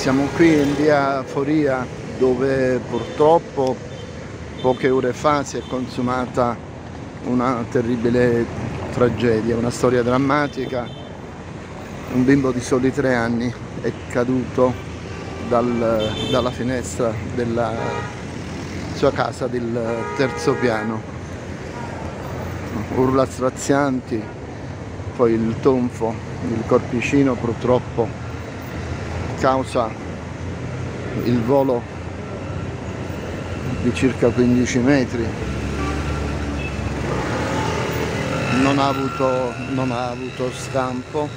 Siamo qui in via Foria, dove purtroppo poche ore fa si è consumata una terribile tragedia, una storia drammatica. Un bimbo di soli 3 anni è caduto dalla finestra della sua casa del terzo piano. Urla strazianti, poi il tonfo, il corpicino purtroppo causa il volo di circa 15 metri. Non ha avuto scampo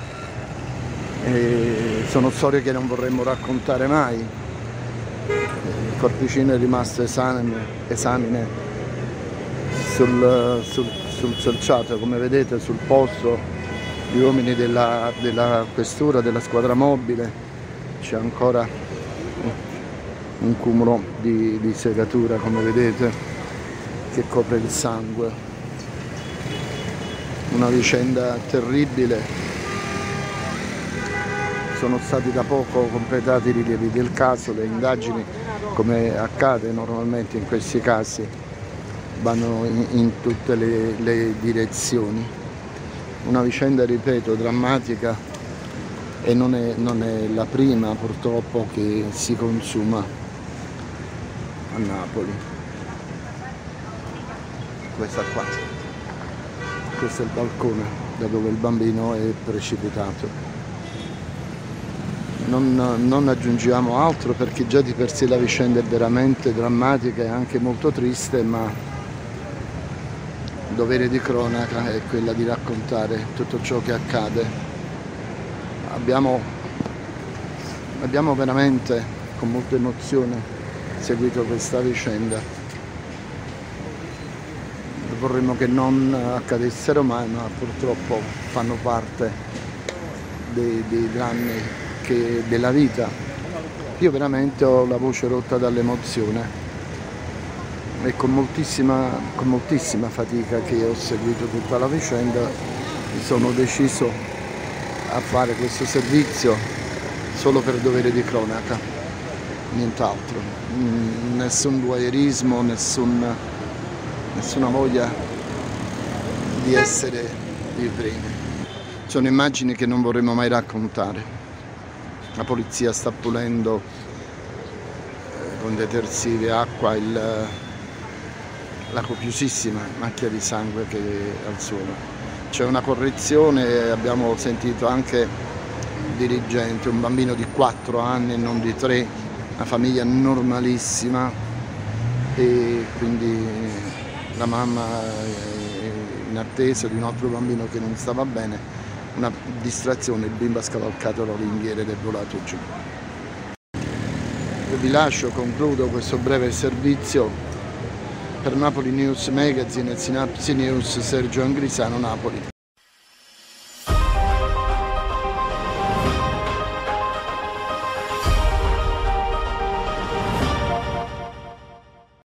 e sono storie che non vorremmo raccontare mai. Il corpicino è rimasto esanime sul selciato, come vedete, sul posto. Gli uomini della questura, della squadra mobile, c'è ancora un cumulo di segatura, come vedete, che copre il sangue. Una vicenda terribile. Sono stati da poco completati i rilievi del caso. Le indagini, come accade normalmente in questi casi, vanno in tutte le direzioni. Una vicenda, ripeto, drammatica, e non è la prima purtroppo che si consuma a Napoli. Questa qua, questo è il balcone da dove il bambino è precipitato. Non aggiungiamo altro, perché già di per sé la vicenda è veramente drammatica e anche molto triste, ma il dovere di cronaca è quella di raccontare tutto ciò che accade. Abbiamo veramente con molta emozione seguito questa vicenda. Vorremmo che non accadessero mai, ma purtroppo fanno parte dei drammi della vita. Io veramente ho la voce rotta dall'emozione e con moltissima fatica che ho seguito tutta la vicenda, mi sono deciso a fare questo servizio solo per dovere di cronaca, nient'altro. Nessun voyeurismo, nessuna voglia di essere i primi. Sono immagini che non vorremmo mai raccontare. La polizia sta pulendo con detersivi e acqua la copiosissima macchia di sangue che è al suolo. C'è una correzione, abbiamo sentito anche il dirigente, un bambino di 4 anni e non di 3, una famiglia normalissima, e quindi la mamma è in attesa di un altro bambino che non stava bene, una distrazione, il bimbo ha scavalcato la ringhiera ed è volato giù. Io vi lascio, concludo questo breve servizio. Per Napoli News Magazine e Synapsi News, Sergio Angrisano, Napoli.